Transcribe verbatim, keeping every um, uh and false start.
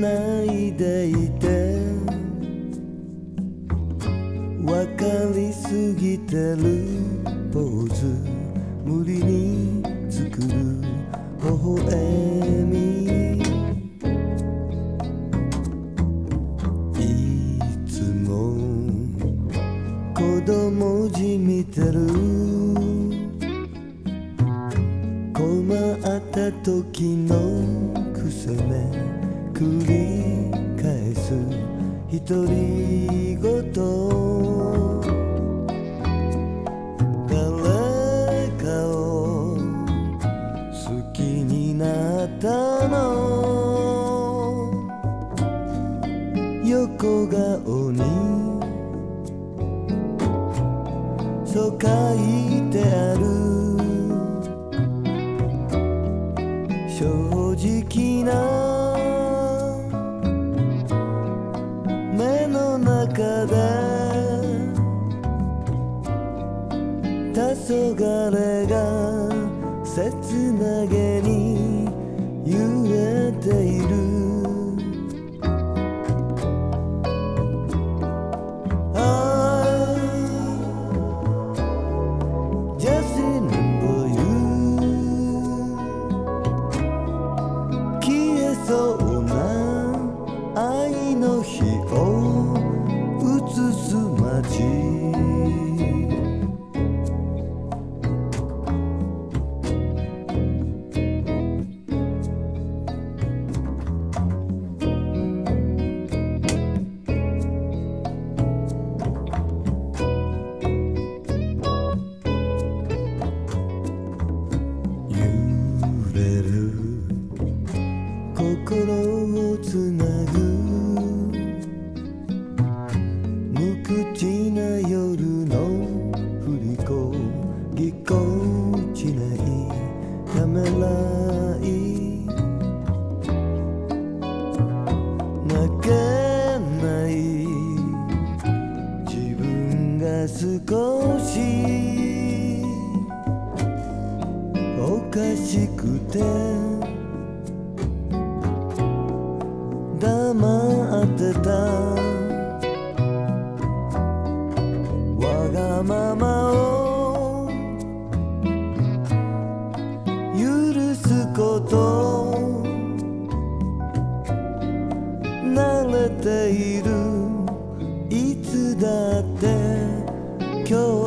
ないでいてわかりすぎてるポーズ無理に作る微笑みいつも子供じみてる困った時の癖め繰り返す独り言誰かを好きになったの横顔にそう書いてある正直な目の中で黄昏が切なげに揺れているそうな愛の日を映す街揺れる心をつなぐ無口な夜の振り子ぎこちないためらい泣けない自分が少しおかしくて黙ってたわがままを許すこと慣れているいつだって今日